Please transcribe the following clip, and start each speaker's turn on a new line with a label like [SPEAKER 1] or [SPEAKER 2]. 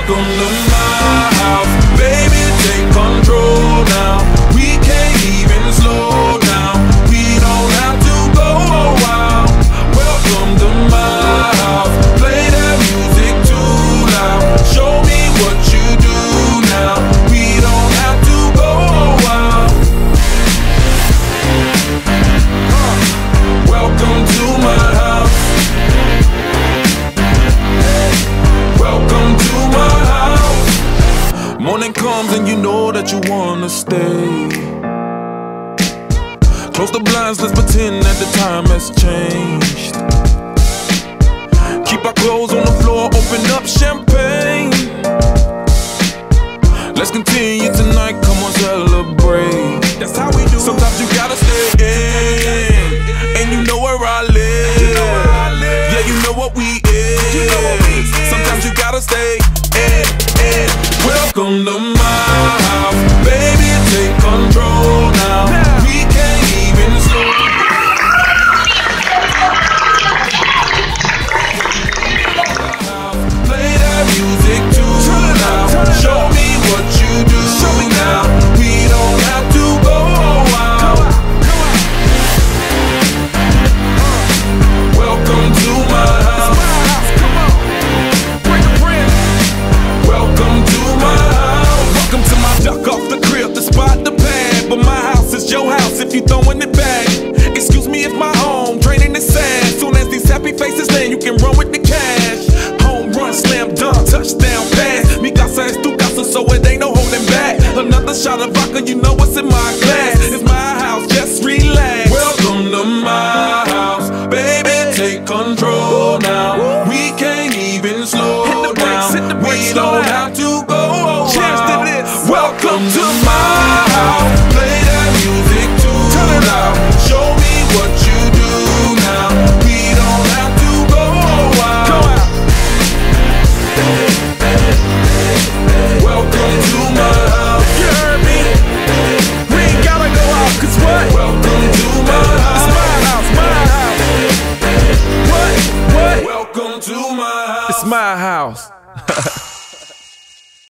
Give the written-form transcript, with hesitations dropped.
[SPEAKER 1] Welcome to my house, baby, take control now. We can't even slow down, we don't have to go a while. Welcome to my house, play that music too loud. Show me what you do now, we don't have to go a while. Welcome to my house. Welcome to my house. Morning comes and you know that you wanna stay. Close the blinds, let's pretend that the time has changed. Keep our clothes on the floor, open up champagne. Let's continue tonight, come on, celebrate. That's how we do. Sometimes you gotta stay in, and you know where I live. Yeah, you know what we is. Sometimes you gotta stay in. Welcome to my house, baby, take control now. We can't even slow. Play that music too loud. Show me what you do now. We don't have to go a while. Welcome to my house. Welcome to my house. Welcome to my duck off the crib, the spot, the pad. But my house is your house if you throwing it back. Excuse me if my home draining the sad. Soon as these happy faces land, you can run with the cash. Home run, slam dunk, touchdown pass. Mi casa es tu casa, so it ain't no holding back. Another shot of vodka, you know what's in my glass. It's my house, just relax. Welcome to my house, baby, take control now. We can't even slow down. We don't have